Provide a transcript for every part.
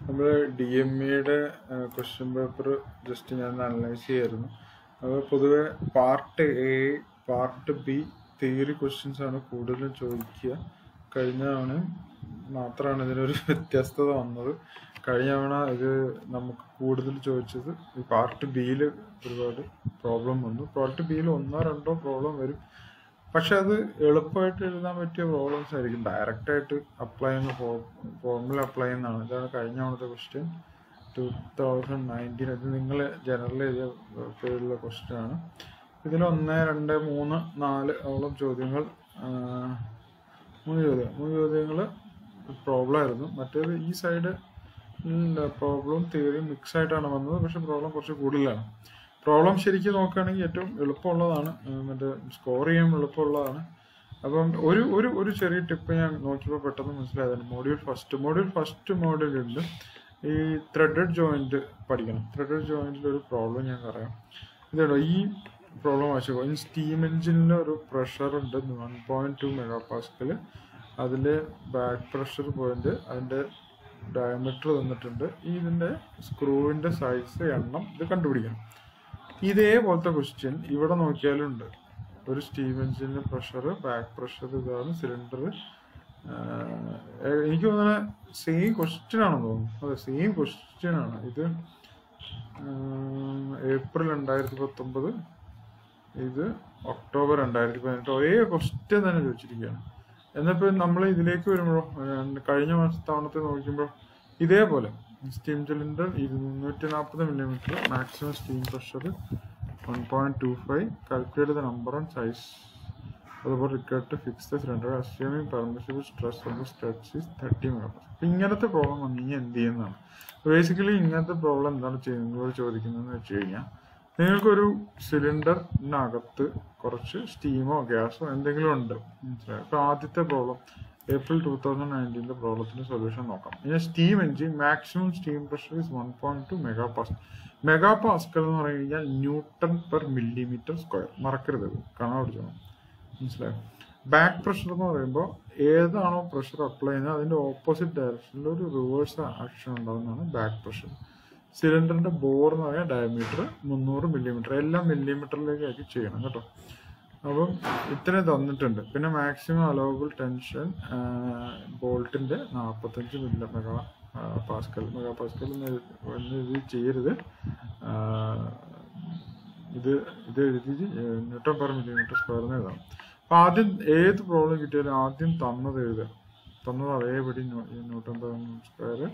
നമ്മൾ D M ഇയുടെ question paper just ഞാൻ അനലൈസ് ചെയ്യായിരുന്നു. അപ്പോൾ പൊതുവെ part A, part B theory questions ആണ് കൂടുതലും ചോദിക്കുക. കഴിഞ്ഞ തവണ മാത്രമാണ് ഇതിനൊരു വ്യത്യസ്തത വന്നത്. കഴിഞ്ഞ തവണ ഇത് നമുക്ക് കൂടുതൽ ചോദിച്ചത് ഈ പാർട്ട് ബിയിൽ ഒരുപാട് പ്രോബ്ലം വന്നു. പാർട്ട് ബിയിൽ 1-2 പ്രോബ്ലം വരും, പക്ഷെ അത് എളുപ്പമായിട്ട് എഴുതാൻ പറ്റിയ പ്രോബ്ലംസ് ആയിരിക്കും. ഡയറക്റ്റായിട്ട് അപ്ലൈ ചെയ്യുന്ന ഫോർമുല അപ്ലൈ ചെയ്യുന്നതാണ്. ഇതാണ് കഴിഞ്ഞ തവണത്തെ ക്വസ്റ്റ്യൻ 2019. അത് നിങ്ങൾ ജനറൽ എഴുതിയ പേരുള്ള ക്വസ്റ്റ്യൻ ആണ്. ഇതിൽ 1, 2, 3, 4 ഓളം ചോദ്യങ്ങൾ, 3 ചോദ്യങ്ങൾ പ്രോബ്ലം ആയിരുന്നു. മറ്റേത് ഈ സൈഡ് പ്രോബ്ലം തിയറി മിക്സ് ആയിട്ടാണ് വന്നത്, പക്ഷെ പ്രോബ്ലം കുറച്ച് കൂടുതലാണ്. പ്രോബ്ലം ശരിക്കും നോക്കുകയാണെങ്കിൽ ഏറ്റവും എളുപ്പമുള്ളതാണ്, മറ്റേ സ്കോർ ചെയ്യാൻ എളുപ്പമുള്ളതാണ്. അപ്പം ഒരു ചെറിയ ടിപ്പ് ഞാൻ നോക്കിയപ്പോൾ പെട്ടെന്ന് മനസ്സിലായതാണ്. മൊഡ്യൂൾ ഫസ്റ്റ് മോഡ്യൂളുണ്ട് ഈ ത്രെഡഡ് ജോയിന്റ് പഠിക്കണം. ത്രെഡഡ് ജോയിന്റിൽ ഒരു പ്രോബ്ലം ഞാൻ പറയാം. ഇതാണോ ഈ പ്രോബ്ലം വായിച്ചോ. ഈ സ്റ്റീം എഞ്ചിനിൽ ഒരു പ്രഷർ ഉണ്ട് 1.2 MPa. അതിൽ ബാക്ക് പ്രഷർ പോയിന്റ്, അതിൻ്റെ ഡയമീറ്റർ തന്നിട്ടുണ്ട്, ഇതിൻ്റെ സ്ക്രൂവിൻ്റെ സൈസ്, എണ്ണം ഇത് കണ്ടുപിടിക്കണം. ഇതേപോലത്തെ ക്വസ്റ്റ്യൻ ഇവിടെ നോക്കിയാലും ഉണ്ട്. ഒരു സ്റ്റീം എഞ്ചിൻ്റെ പ്രഷർ, ബാക്ക് പ്രഷർ, ഇതാണ് സിലിണ്ടർ. എനിക്ക് തോന്നുന്നത് സെയിം ക്വസ്റ്റ്യൻ ആണെന്ന് തോന്നുന്നു. അതെ, സെയിം ക്വസ്റ്റ്യൻ ആണ് ഇത്. ഏപ്രിൽ 2019, ഇത് ഒക്ടോബർ 2018. ഒരേ ക്വസ്റ്റ്യൻ തന്നെ ചോദിച്ചിരിക്കുകയാണ്. എന്നിപ്പോൾ നമ്മൾ ഇതിലേക്ക് വരുമ്പോഴോ, കഴിഞ്ഞ തവണത്തെ നോക്കുമ്പോൾ ഇതേപോലെ steam cylinder 240 mm, maximum steam pressure 1.25, calculate the number and size, അതുപോലെ required to fix the cylinder assuming permissible stress on the studs is 30 MPa. ഇങ്ങനത്തെ പ്രോബ്ലം വന്നു കഴിഞ്ഞാൽ എന്ത് ചെയ്യുന്നതാണ്. ബേസിക്കലി ഇങ്ങനത്തെ പ്രോബ്ലം എന്താണ് നിങ്ങളോട് ചോദിക്കുന്നതെന്ന് വെച്ച് കഴിഞ്ഞാൽ, നിങ്ങൾക്കൊരു സിലിണ്ടറിനകത്ത് കുറച്ച് സ്റ്റീമോ ഗ്യാസോ എന്തെങ്കിലും ഉണ്ട്, മനസ്സിലായോ. അപ്പോൾ ആദ്യത്തെ പ്രോബ്ലം ഏപ്രിൽ 2019 പ്രോബ്ലത്തിന് സൊല്യൂഷൻ നോക്കാം. ഇനി steam engine maximum steam pressure is 1.2 MPa. Megapascal എന്ന് പറഞ്ഞു കഴിഞ്ഞാൽ Nm/mm². മറക്കരുത്, കാണാൻ പഠിച്ചോണം, മനസ്സിലായോ. ബാക്ക് പ്രഷർ എന്ന് പറയുമ്പോൾ ഏതാണോ പ്രഷർ അപ്ലൈ ചെയ്യുന്നത് അതിൻ്റെ ഓപ്പോസിറ്റ് ഡയറക്ഷനിൽ ഒരു റിവേഴ്സ് ആക്ഷൻ ഉണ്ടാകുന്നതാണ് ബാക്ക് പ്രഷർ. സിലിണ്ടറിന്റെ ബോർ എന്ന് പറയാൻ ഡയമീറ്റർ 300 mm, എല്ലാം മില്ലിമീറ്ററിലേക്കാക്കി ചെയ്യണം കേട്ടോ. അപ്പം ഇത്രയും തന്നിട്ടുണ്ട്. പിന്നെ മാക്സിമം അലവബിൾ ടെൻഷൻ ബോൾട്ടിന്റെ 45 മെഗാപാസ്കൽ ഇത് ചെയ്യരുത്. ഇത് എഴുതി Nm/mm² എഴുതണം. അപ്പൊ ആദ്യം ഏത് പ്രോബ്ലം കിട്ടിയാലും ആദ്യം തന്നത് എഴുതുക. തന്നത് അതേപടി Nm/mm²,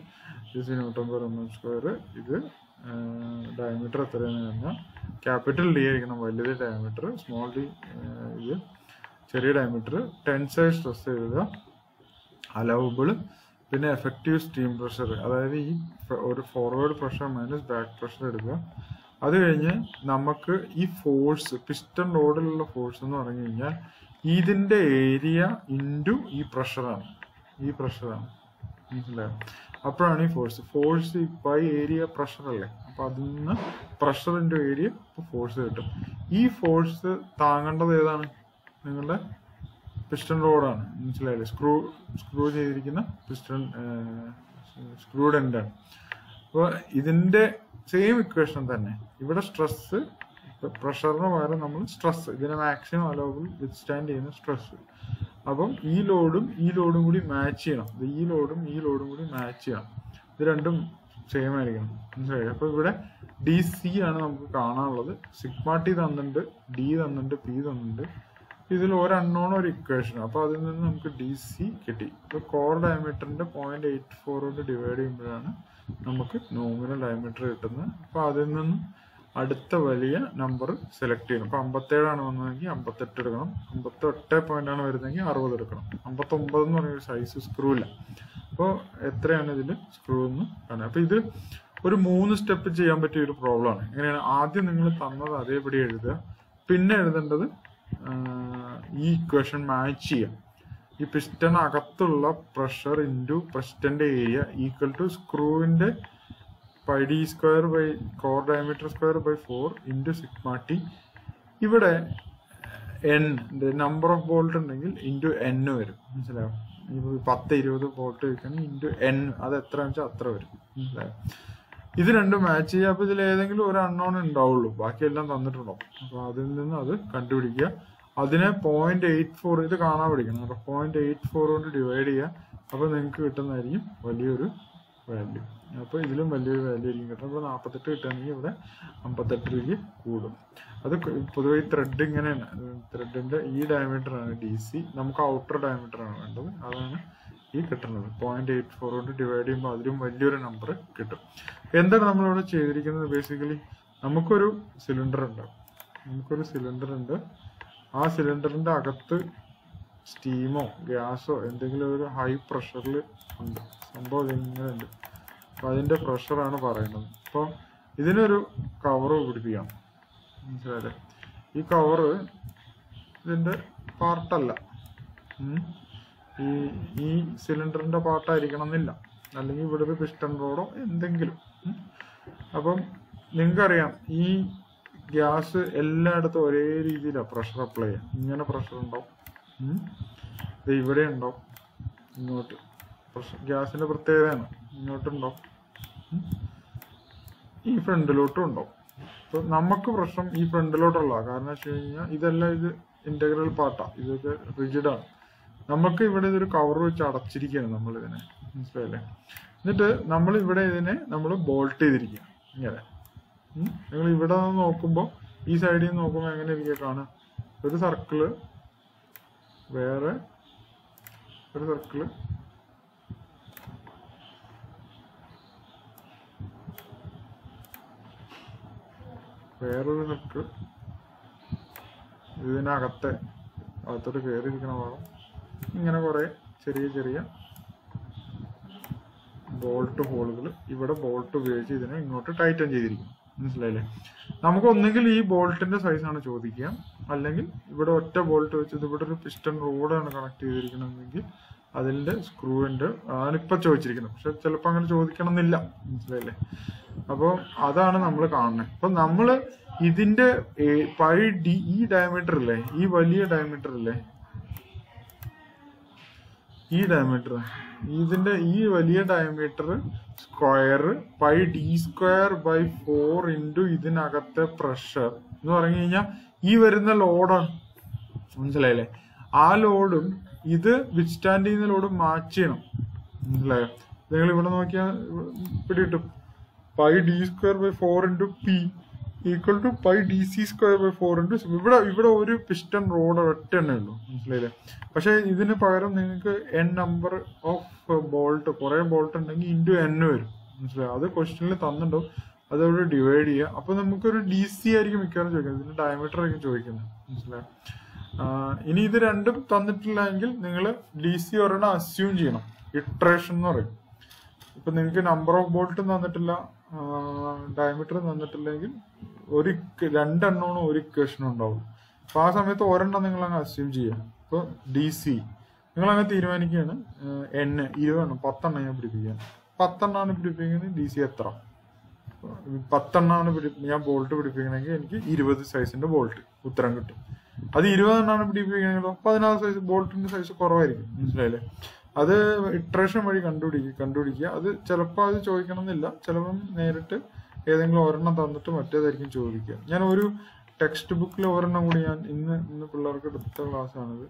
Nm/mm². ഇത് ഡയമീറ്റർ എത്രയാണെന്ന് പറഞ്ഞാൽ ക്യാപിറ്റൽ ഡി ആയിരിക്കണം, വലുത് ഡയമീറ്റർ, സ്മോൾ ഡി ഇത് ചെറിയ ഡയമീറ്റർ. ടെൻസൈൽ സ്ട്രെസ് എഴുതുക, അലവബിൾ, പിന്നെ എഫക്റ്റീവ് സ്റ്റീം പ്രഷർ, അതായത് ഈ ഒരു forward pressure minus back pressure എടുക്കുക. അത് കഴിഞ്ഞ് നമുക്ക് ഈ ഫോഴ്സ്, പിസ്റ്റൺ ലോഡിലുള്ള ഫോഴ്സ് എന്ന് പറഞ്ഞു കഴിഞ്ഞാൽ ഇതിന്റെ ഏരിയ ഇൻറ്റു ഈ പ്രഷറാണ്, മനസ്സിലായോ. അപ്പോഴാണ് ഈ ഫോഴ്സ് ബൈ ഏരിയ പ്രഷർ അല്ലേ. അപ്പൊ അതിൽ നിന്ന് പ്രഷർ ഇൻറ്റു ഏരിയ ഫോഴ്സ് കിട്ടും. ഈ ഫോഴ്സ് താങ്ങേണ്ടത് ഏതാണ്? നിങ്ങളുടെ പിസ്റ്റൺ റോഡാണ്, മനസ്സിലായില്ലേ. സ്ക്രൂ ചെയ്തിരിക്കുന്ന പിസ്റ്റൺ സ്ക്രൂഡ് എൻഡാണ്. അപ്പോൾ ഇതിന്റെ സെയിം ഇക്വേഷൻ തന്നെ ഇവിടെ സ്ട്രെസ്, പ്രഷറിന് പകരം നമ്മൾ സ്ട്രെസ്, ഇതിനെ മാക്സിമം അലവബിൾ വിത്ത്സ്റ്റാൻഡ് ചെയ്യുന്ന സ്ട്രെസ്. അപ്പം ഈ ലോഡും കൂടി മാച്ച് ചെയ്യണം. ഈ ലോഡും കൂടി മാച്ച് ചെയ്യണം. ഇത് രണ്ടും സെയിം ആയിരിക്കണം, മനസ്സിലായി. അപ്പൊ ഇവിടെ DC ആണ് നമുക്ക് കാണാനുള്ളത്. σT തന്നിട്ടുണ്ട്, D തന്നിട്ടുണ്ട്, P തന്നിട്ടുണ്ട്. ഇതിൽ ഒരു അൺനോൺ, ഒരു ഇക്വേഷൻ. അപ്പൊ അതിൽ നിന്ന് നമുക്ക് DC കിട്ടി. ഇപ്പൊ കോർ ഡയമീറ്ററിന്റെ 0.84 കൊണ്ട് ഡിവൈഡ് ചെയ്യുമ്പോഴാണ് നമുക്ക് നോമിനൽ ഡയമീറ്റർ കിട്ടുന്നത്. അപ്പൊ അതിൽ നിന്നും അടുത്ത വലിയ നമ്പർ സെലക്ട് ചെയ്യണം. ഇപ്പൊ 57 ആണ് വന്നതെങ്കിൽ 58 എടുക്കണം. 58 പോയിന്റ് ആണ് വരുന്നതെങ്കിൽ 60 എടുക്കണം. 59 എന്ന് പറഞ്ഞ സൈസ് സ്ക്രൂ ഇല്ല. അപ്പോൾ എത്രയാണ് ഇതിൽ സ്ക്രൂ എന്ന് കാണാം. അപ്പൊ ഇത് ഒരു 3 സ്റ്റെപ്പ് ചെയ്യാൻ പറ്റിയ ഒരു പ്രോബ്ലം ആണ്. എങ്ങനെയാണ്? ആദ്യം നിങ്ങൾ തന്നത് അതേപടി എഴുതുക. പിന്നെ എഴുതേണ്ടത് ഈ ഇക്വേഷൻ മാച്ച് ചെയ്യാം. ഈ പിസ്റ്റൺ അകത്തുള്ള പ്രഷർ ഇൻറ്റു പിസ്റ്റന്റെ ഏരിയ ഈക്വൽ ടു സ്ക്രൂവിന്റെ πd² by core diameter square by 4 into σT. ഇവിടെ n നമ്പർ ഓഫ് ബോൾട്ട് ഉണ്ടെങ്കിൽ ഇൻറ്റു n വരും, മനസ്സിലാവും. 10-20 വോൾട്ട് വെക്കണം ഇൻറ്റു n, അത് എത്ര വെച്ചാൽ അത്ര വരും. മനസ്സിലായോ? ഇത് രണ്ടും മാച്ച് ചെയ്യുക. അപ്പോൾ ഇതിൽ ഏതെങ്കിലും ഒരു അൺനോൺ ഉണ്ടാവുള്ളൂ, ബാക്കിയെല്ലാം തന്നിട്ടുണ്ടാവും. അപ്പോൾ അതിൽ നിന്ന് അത് കണ്ടുപിടിക്കുക. അതിനെ 0.84 ഇത് കാണാൻ പഠിക്കണം കേട്ടോ. 0.84 കൊണ്ട് ഡിവൈഡ് ചെയ്യുക. അപ്പോൾ നിങ്ങൾക്ക് കിട്ടുന്നതായിരിക്കും വലിയൊരു വാല്യൂ. അപ്പോൾ ഇതിലും വലിയൊരു വാല്യൂ ആയിരിക്കും കിട്ടുന്നത്. അപ്പോൾ 48 കിട്ടുകയാണെങ്കിൽ ഇവിടെ 58 കൂടും. അത് പൊതുവെ ഈ ത്രെഡ് ഇങ്ങനെയാണ്. ത്രെഡിന്റെ ഈ ഡയമീറ്റർ ആണ് DC. നമുക്ക് ഔട്ടർ ഡയമീറ്റർ ആണ് വേണ്ടത്. അതാണ് ഈ കിട്ടുന്നത്. 0.84 കൊണ്ട് ഡിവൈഡ് ചെയ്യുമ്പോൾ അതിലും വലിയൊരു നമ്പർ കിട്ടും. എന്താണ് നമ്മളിവിടെ ചെയ്തിരിക്കുന്നത്? ബേസിക്കലി നമുക്കൊരു സിലിണ്ടർ ഉണ്ട്. ആ സിലിണ്ടറിന്റെ അകത്ത് സ്റ്റീമോ ഗ്യാസോ എന്തെങ്കിലും ഒരു ഹൈ പ്രഷറിൽ ഉണ്ട്. സംഭവം ഇങ്ങനെ ഉണ്ട്. അപ്പൊ അതിന്റെ പ്രഷറാണ് പറയുന്നത്. അപ്പോൾ ഇതിനൊരു കവറ് പിടിപ്പിക്കാം. മനസ്സിലായില്ലേ? ഈ കവറ് ഇതിന്റെ പാർട്ടല്ല, ഈ സിലിണ്ടറിന്റെ പാർട്ടായിരിക്കണം എന്നില്ല. അല്ലെങ്കിൽ ഇവിടെ ഒരു പിസ്റ്റൺ റോഡോ എന്തെങ്കിലും. അപ്പം നിങ്ങൾക്കറിയാം ഈ ഗ്യാസ് എല്ലായിടത്തും ഒരേ രീതിയിലാണ് പ്രഷർ അപ്ലൈ ചെയ്യുക. ഇങ്ങനെ പ്രഷർ ഉണ്ടാവും, ഇവിടെ ഉണ്ടാവും, ഇങ്ങോട്ട് പ്രഷർ ഗ്യാസിന്റെ പ്രത്യേകതയാണ്. ഇങ്ങോട്ടുണ്ടാവും, ഈ ഫ്രണ്ടിലോട്ടും ഉണ്ടാവും. അപ്പൊ നമുക്ക് പ്രശ്നം ഈ ഫ്രണ്ടിലോട്ടുള്ള, കാരണം വെച്ച് കഴിഞ്ഞാൽ ഇതെല്ലാം ഇത് ഇന്റഗ്രൽ പാർട്ടാണ്, ഇതൊക്കെ റിജിഡാണ്. നമുക്ക് ഇവിടെ ഇതൊരു കവർ വെച്ച് അടച്ചിരിക്കുകയാണ് നമ്മൾ ഇതിനെ. മനസ്സിലായില്ലേ? എന്നിട്ട് നമ്മൾ ഇവിടെ ഇതിനെ നമ്മൾ ബോൾട്ട് ചെയ്തിരിക്കുക ഇങ്ങനെ. നിങ്ങൾ ഇവിടെ നിന്ന് നോക്കുമ്പോൾ ഈ സൈഡിൽ നിന്ന് നോക്കുമ്പോൾ എങ്ങനെ ഇരിക്കുക കാണാം? ഒരു സർക്കിള്, വേറെ ഒരു സർക്കിള്, വേറൊരു സർക്കിൾ, അകത്തോട്ട് കയറിയിരിക്കണ ഭാഗം, ഇങ്ങനെ കുറെ ചെറിയ ചെറിയ ബോൾട്ട് ഹോളുകൾ ഇവിടെ ബോൾട്ട് ഉപയോഗിച്ച് ഇതിനെ ഇങ്ങോട്ട് ടൈറ്റൻ ചെയ്തിരിക്കും. മനസ്സിലായില്ലേ? നമുക്ക് ഒന്നെങ്കിൽ ഈ ബോൾട്ടിന്റെ സൈസാണ് ചോദിക്കുക, അല്ലെങ്കിൽ ഇവിടെ ഒറ്റ ബോൾട്ട് വെച്ചത് ഇവിടെ ഒരു പിസ്റ്റൺ റോഡാണ് കണക്ട് ചെയ്തിരിക്കണമെങ്കിൽ അതിന്റെ സ്ക്രൂവിന്റെ ആണിപ്പോ ചോദിച്ചിരിക്കുന്നത്. പക്ഷെ ചിലപ്പോൾ അങ്ങനെ ചോദിക്കണം എന്നില്ല. മനസ്സിലായില്ലേ? അപ്പോൾ അതാണ് നമ്മൾ കാണുന്നത്. അപ്പൊ നമ്മള് ഇതിന്റെ ഈ ഡയമീറ്റർ ഇല്ലേ, ഈ വലിയ ഡയമീറ്റർ ഇല്ലേ, ഈ ഡയമീറ്റർ, ഇതിന്റെ ഈ വലിയ ഡയമീറ്റർ സ്ക്വയർ πd²/4 ഇൻറ്റു ഇതിനകത്തെ പ്രഷർ എന്ന് പറഞ്ഞു കഴിഞ്ഞാൽ ഈ വരുന്ന ലോഡാണ്. മനസ്സിലായില്ലേ? ആ ലോഡും ഇത് വിത്ത്സ്റ്റാൻഡ് ചെയ്യുന്ന ലോഡും മാച്ച് ചെയ്യണം. മനസ്സിലായോ? നിങ്ങൾ ഇവിടെ നോക്കിയാൽ പിടികിട്ടും. πd²/4 into P equal to πdc²/4 into ഇവിടെ ഒരു പിസ്റ്റൺ റോഡ് ഒറ്റ എണ്ണേ ഉള്ളൂ. മനസ്സിലായില്ലേ? പക്ഷെ ഇതിന് പകരം നിങ്ങൾക്ക് n നമ്പർ ഓഫ് ബോൾട്ട്, കുറെ ബോൾട്ട് ഉണ്ടെങ്കിൽ ഇൻറ്റു n വരും. മനസ്സിലായോ? അത് ക്വസ്റ്റ്യനിൽ തന്നിട്ടുണ്ടാവും. അതവിടെ ഡിവൈഡ് ചെയ്യുക. അപ്പൊ നമുക്കൊരു DC ആയിരിക്കും മിക്കവാറും ചോദിക്കുന്നത്, ഇതിന്റെ ഡയമീറ്റർ ആയിരിക്കും ചോദിക്കുന്നത്. മനസ്സിലായോ? ഇനി ഇത് രണ്ടും തന്നിട്ടില്ല എങ്കിൽ നിങ്ങൾ DC ഒരെണ്ണം അസ്യൂം ചെയ്യണം. ഇട്രേഷൻ എന്ന് പറയും. ഇപ്പൊ നിങ്ങൾക്ക് നമ്പർ ഓഫ് ബോൾട്ടും തന്നിട്ടില്ല, ഡയമീറ്റർ തന്നിട്ടില്ലെങ്കിൽ രണ്ടെണ്ണമാണ് ഒരു ഇക്വേഷനും ഉണ്ടാവും. അപ്പൊ ആ സമയത്ത് ഒരെണ്ണം നിങ്ങൾ അങ്ങ് അസ്യൂം ചെയ്യുക. ഇപ്പൊ DC നിങ്ങൾ അങ്ങ് തീരുമാനിക്കുകയാണ്, n 20 10 ഞാൻ പിടിപ്പിക്കുകയാണ്. 10 പിടിപ്പിക്കുന്നത് DC എത്ര? 10 ഞാൻ ബോൾട്ട് പിടിപ്പിക്കണമെങ്കിൽ എനിക്ക് 20 സൈസിന്റെ ബോൾട്ട് ഉത്തരം കിട്ടും. അത് 20 പിടിപ്പിക്കണമെങ്കിലോ 16 സൈസ് ബോൾട്ടിന്റെ സൈസ് കുറവായിരിക്കും. മനസ്സിലായില്ലേ? അത് ഇട്രേഷൻ വഴി കണ്ടുപിടിക്കുക. അത് ചിലപ്പോൾ അത് ചോദിക്കണം എന്നില്ല, ചിലപ്പം നേരിട്ട് ഏതെങ്കിലും ഒരെണ്ണം തന്നിട്ട് മറ്റേതായിരിക്കും ചോദിക്കുക. ഞാൻ ഒരു ടെക്സ്റ്റ് ബുക്കിൽ ഒരെണ്ണം കൂടി ഞാൻ ഇന്ന് പിള്ളേർക്ക് എടുത്ത ക്ലാസ് ആണിത്.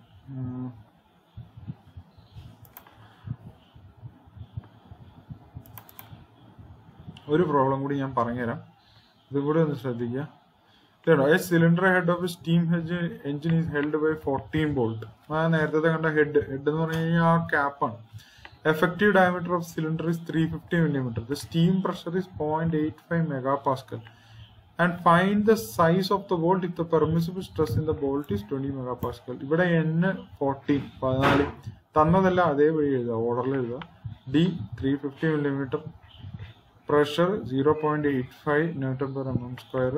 ഒരു പ്രോബ്ലം കൂടി ഞാൻ പറഞ്ഞുതരാം, ഇതുകൂടെ ഒന്ന് ശ്രദ്ധിക്കുക. A cylinder head of a steam engine is held by 14 bolt. നേരത്തെ കണ്ട ഹെഡ് എന്ന് പറഞ്ഞു കഴിഞ്ഞാൽ ആ ക്യാപ്പാണ്. Effective diameter of cylinder is 350 mm. The steam pressure is 0.85 megapascal. And find the size of the bolt if the permissible stress in the bolt is 20 megapascal. ഇവിടെ N14 തന്നതല്ല, അതേ വഴി എഴുതുക, ഓർഡറിൽ എഴുതുക. D 350 mm. Pressure 0.85 Nm/mm².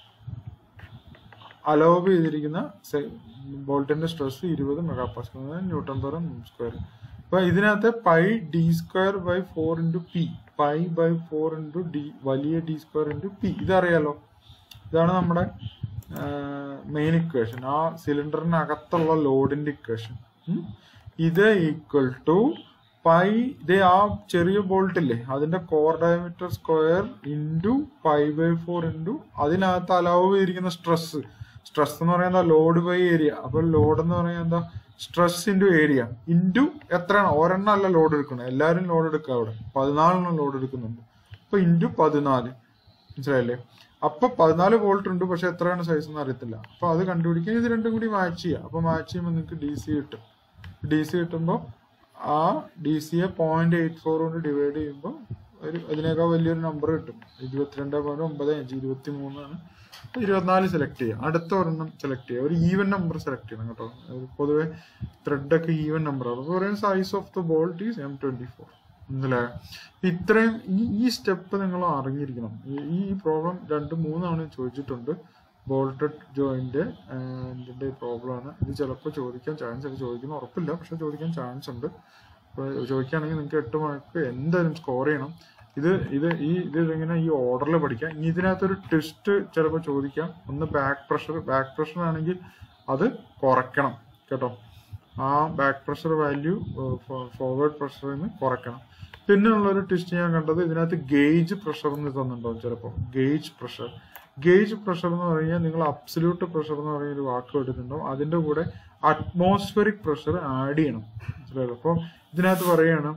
Allow ചെയ്തിരിക്കുന്ന ബോൾട്ടിന്റെ stress 20 മെഗാപാസ്കൽ Nm/mm². അപ്പൊ ഇതിനകത്ത് πd²/4 into P, π/4 into D, വലിയ d² ഇൻറ്റു P, ഇതറിയാലോ. ഇതാണ് നമ്മുടെ മെയിൻ ഇക്വേഷൻ, ആ സിലിണ്ടറിനകത്തുള്ള ലോഡിന്റെ ഇക്വേഷൻ. ഇത് ഈക്വൽ ടു പൈ, ഇത് ആ ചെറിയ ബോൾട്ട് ഇല്ലേ അതിന്റെ core diameter square into π/4 into അതിനകത്ത് അലൗ ചെയ്തിരിക്കുന്ന സ്ട്രെസ്. സ്ട്രെസ് എന്ന് പറയുന്നത് ലോഡ് ബൈ ഏരിയ. അപ്പൊ ലോഡ് എന്ന് പറയുന്നത് എന്താ, സ്ട്രെസ് ഇൻറ്റു ഏരിയ ഇൻറ്റു എത്രയാണ്, ഒരെണ്ണം അല്ല ലോഡ് എടുക്കണം, എല്ലാവരും ലോഡ് എടുക്കുക. അവിടെ 14 ലോഡ് എടുക്കുന്നുണ്ട്. അപ്പൊ ഇൻറ്റു 14, മനസ്സിലായില്ലേ? അപ്പൊ 14 വോൾട്ട് ഉണ്ട്, പക്ഷെ എത്രയാണ് സൈസ് എന്ന് അറിയത്തില്ല. അപ്പൊ അത് കണ്ടുപിടിക്കാൻ ഇത് രണ്ടും കൂടി മാച്ച് ചെയ്യാം. അപ്പൊ മാച്ച് ചെയ്യുമ്പോൾ നിങ്ങൾക്ക് DC കിട്ടും. DC കിട്ടുമ്പോൾ ആ DCയെ 0.84 കൊണ്ട് ഡിവൈഡ് ചെയ്യുമ്പോൾ അതിനേക്കാൾ വലിയൊരു നമ്പർ കിട്ടും. 22.95, 23 ആണ്. 24 സെലക്ട് ചെയ്യുക. അടുത്ത ഒരെണ്ണം സെലക്ട് ചെയ്യുക. ഒരു ഈവൻ നമ്പർ സെലക്ട് ചെയ്യണം കേട്ടോ. പൊതുവെ ത്രെഡ് ഒക്കെ ഈവൻ നമ്പർ ആണ്. അപ്പോൾ പറയുന്നത് size of the bolt is M24. മനസ്സിലായോ? ഇത്രയും ഈ സ്റ്റെപ്പ് നിങ്ങൾ അറിഞ്ഞിരിക്കണം. ഈ പ്രോബ്ലം 2-3 തവണ ചോദിച്ചിട്ടുണ്ട്. ബോൾട്ടഡ് ജോയിന്റ് ഇതിന്റെ പ്രോബ്ലം ആണ്. ഇത് ചിലപ്പോൾ ചോദിക്കാൻ ചാൻസ് ഉണ്ട്, ചോദിക്കുന്ന ഉറപ്പില്ല, പക്ഷെ ചോദിക്കാൻ ചാൻസ് ഉണ്ട്. ചോദിക്കുകയാണെങ്കിൽ നിങ്ങൾക്ക് 8 മാർക്ക് എന്തായാലും സ്കോർ ചെയ്യണം. ഇതിങ്ങനെ ഈ ഓർഡറിൽ പഠിക്കാം. ഇനി ഇതിനകത്തൊരു ട്വിസ്റ്റ് ചിലപ്പോൾ ചോദിക്കാം. ഒന്ന് ബാക്ക് പ്രഷർ ആണെങ്കിൽ അത് കുറയ്ക്കണം കേട്ടോ. ആ ബാക്ക് പ്രഷർ വാല്യൂ ഫോർവേഡ് പ്രഷറിൽ നിന്ന് കുറയ്ക്കണം. പിന്നെ ഉള്ളൊരു ട്വിസ്റ്റ് ഞാൻ കണ്ടത്, ഇതിനകത്ത് ഗേജ് പ്രഷർ എന്ന് തന്നിട്ടുണ്ടാവും ചിലപ്പോൾ. ഗേജ് പ്രഷർ എന്ന് പറഞ്ഞാൽ നിങ്ങൾ അബ്സല്യൂട്ട് പ്രഷർ എന്ന് പറയുന്ന ഒരു വാക്ക് കേട്ടിട്ടുണ്ടാവും. അതിന്റെ കൂടെ അറ്റ്മോസ്ഫിയറിക് പ്രഷർ ആഡ് ചെയ്യണം, മനസ്സിലായോ? അപ്പോൾ ഇതിനകത്ത് പറയണം,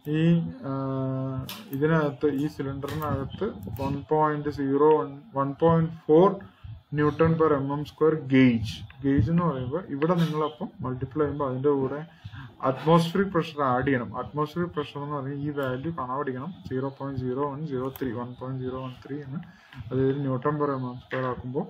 ഇതിനകത്ത് ഈ സിലിണ്ടറിനകത്ത് 1.4 ന്യൂട്ടൺ പെർ mm² ഗേജ് എന്ന് പറയുമ്പോൾ ഇവിടെ നിങ്ങളപ്പം മൾട്ടിപ്ലൈ ചെയ്യുമ്പോൾ അതിന്റെ കൂടെ അറ്റ്മോസ്ഫിയറിക് പ്രഷർ ആഡ് ചെയ്യണം. അറ്റ്മോസ്ഫിയറിക് പ്രഷർ എന്ന് പറഞ്ഞാൽ ഈ വാല്യൂ കാണാൻ പഠിക്കണം. 0.0103 എന്ന്, അതായത് ന്യൂട്ടൺ പെർ mm² ആക്കുമ്പോൾ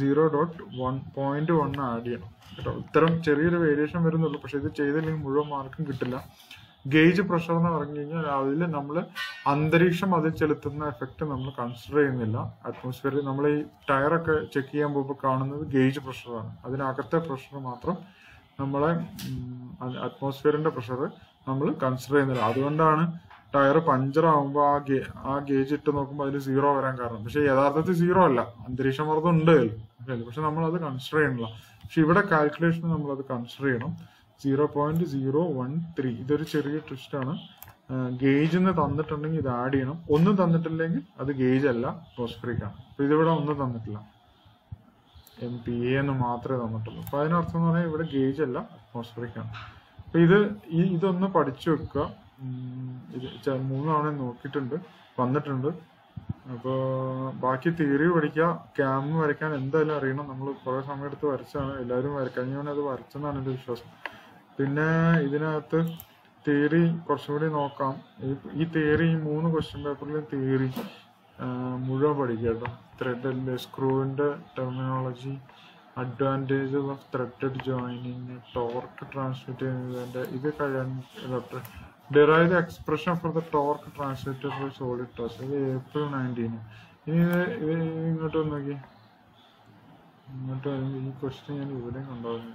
0.1 ആഡ് ചെയ്യണം കേട്ടോ. ഇത്തരം ചെറിയൊരു വേരിയേഷൻ വരുന്നുള്ളൂ, പക്ഷെ ഇത് ചെയ്തില്ലെങ്കിൽ മുഴുവൻ മാർക്കും കിട്ടില്ല. ഗേജ് പ്രഷർ എന്ന് പറഞ്ഞു കഴിഞ്ഞാൽ അതിൽ നമ്മൾ അന്തരീക്ഷം അതിൽ ചെലുത്തുന്ന എഫക്റ്റ് നമ്മൾ കൺസിഡർ ചെയ്യുന്നില്ല. അറ്റ്മോസ്ഫിയറിൽ നമ്മൾ ഈ ടയറൊക്കെ ചെക്ക് ചെയ്യാൻ പോകുമ്പോൾ കാണുന്നത് ഗേജ് പ്രഷറാണ്. അതിനകത്തെ പ്രഷർ മാത്രം നമ്മളെ അറ്റ്മോസ്ഫിയറിന്റെ പ്രഷർ നമ്മൾ കൺസിഡർ ചെയ്യുന്നില്ല. അതുകൊണ്ടാണ് ടയർ പഞ്ചർ ആകുമ്പോൾ ആ ഗേജ് ഇട്ട് നോക്കുമ്പോൾ അതിൽ 0 വരാൻ കാരണം. പക്ഷെ യഥാർത്ഥത്തിൽ 0 അല്ല, അന്തരീക്ഷ മർദ്ദം ഉണ്ട്, പക്ഷെ നമ്മൾ അത് കൺസിഡർ ചെയ്യണില്ല. പക്ഷെ ഇവിടെ കാൽക്കുലേഷന് നമ്മൾ അത് കൺസിഡർ ചെയ്യണം. 0.013. ഇതൊരു ചെറിയ ട്വിസ്റ്റ് ആണ്. ഗേജ് എന്ന് തന്നിട്ടുണ്ടെങ്കിൽ ഇത് ആഡ് ചെയ്യണം. ഒന്നും തന്നിട്ടില്ലെങ്കിൽ അത് ഗേജ് അല്ല, അറ്റ്മോസ്ഫിയറിക് ആണ്. അപ്പൊ ഇതിവിടെ ഒന്നും തന്നിട്ടില്ല, MPa എന്ന് മാത്രമേ തന്നിട്ടുള്ളൂ. അപ്പൊ അതിനർത്ഥം എന്ന് പറഞ്ഞാൽ ഇവിടെ ഗേജ് അല്ല, അറ്റ്മോസ്ഫിയറിക് ആണ്. അപ്പൊ ഇതൊന്ന് പഠിച്ചു വെക്കുക. ഇത് 3 തവണ നോക്കിയിട്ടുണ്ട്, വന്നിട്ടുണ്ട്. അപ്പോൾ ബാക്കി തിയറി പഠിക്കുക. ക്യാം വരയ്ക്കാൻ എന്തായാലും അറിയണം. നമ്മൾ കുറെ സമയം എടുത്ത് വരച്ചാണ്, എല്ലാവരും കഴിഞ്ഞവനെ അത് വരച്ചെന്നാണ് എൻ്റെ വിശ്വാസം. പിന്നെ ഇതിനകത്ത് തിയറി കുറച്ചുകൂടി നോക്കാം. ഈ തിയറി, ഈ 3 ക്വസ്റ്റ്യൻ പേപ്പറിലും തിയറി മുഴുവൻ പഠിക്കുക കേട്ടോ. ത്രെഡിന്റെ, സ്ക്രൂവിന്റെ terminology, advantages of threaded joining, torque transmit ചെയ്യുന്നതിന്റെ ഇത് കഴിയാൻ derive the expression for the torque transmitted by solid toss. ഇത് April 19. ഇനി ഇത് ഇങ്ങോട്ട് നോക്കി, ഇങ്ങോട്ട് ഈ ക്വസ്റ്റ്യൻ ഞാൻ ഇവിടെ കണ്ടാവുന്ന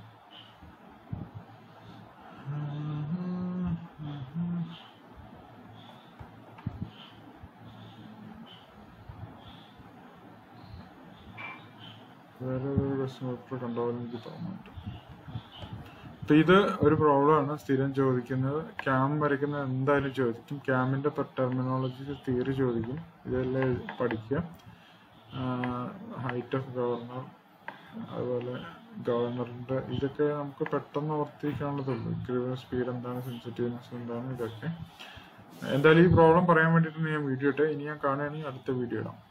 വേറെ ഒരു ക്വസ്റ്റ്യൻ പേപ്പർ കണ്ടാവുന്ന എനിക്ക് തോന്നുന്നുണ്ട്. അപ്പൊ ഇത് ഒരു പ്രോബ്ലം ആണ്, സ്ഥിരം ചോദിക്കുന്നത്. ക്യാം വരയ്ക്കുന്നത് എന്തായാലും ചോദിക്കും. ക്യാമിന്റെ ടെർമിനോളജി തിയറി ചോദിക്കും. ഇതെല്ലാം പഠിക്കുക. ഹൈറ്റ് ഓഫ് ഗവർണർ, അതുപോലെ ഗവർണറിന്റെ ഇതൊക്കെ നമുക്ക് പെട്ടെന്ന് ഓർത്തിരിക്കാനുള്ളതുള്ളൂ. സ്പീഡ് എന്താണ്, സെൻസിറ്റീവ്നെസ് എന്താണ്, ഇതൊക്കെ. എന്തായാലും ഈ പ്രോബ്ലം പറയാൻ വേണ്ടിയിട്ട് ഞാൻ വീഡിയോ ഇട്ടേ. ഇനി ഞാൻ കാണുകയാണെങ്കിൽ അടുത്ത വീഡിയോ ഇടാം.